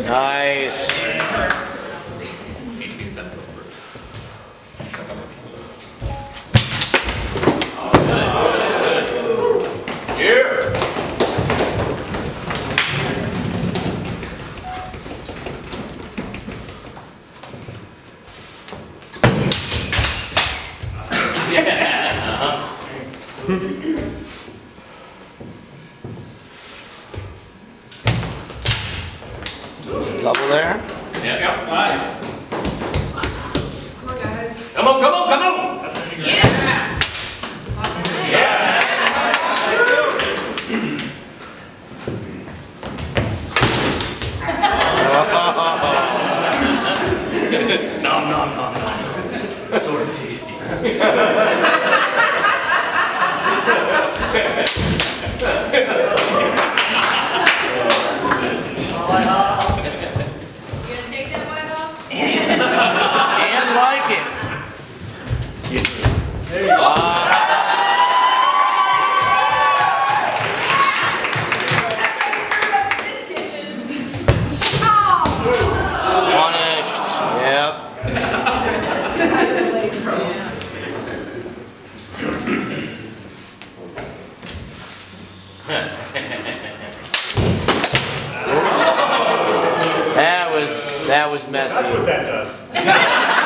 Nice. Here. Double there. Yeah, nice. Come on, guys. Come on, come on, come on. Yeah. Yeah. Let's go. Nom, nom, nom, nom. Sword tasty. You gonna take that white off? And like it. There you go. This kitchen. Oh! Punished. Yep. That was messy. That's what that does.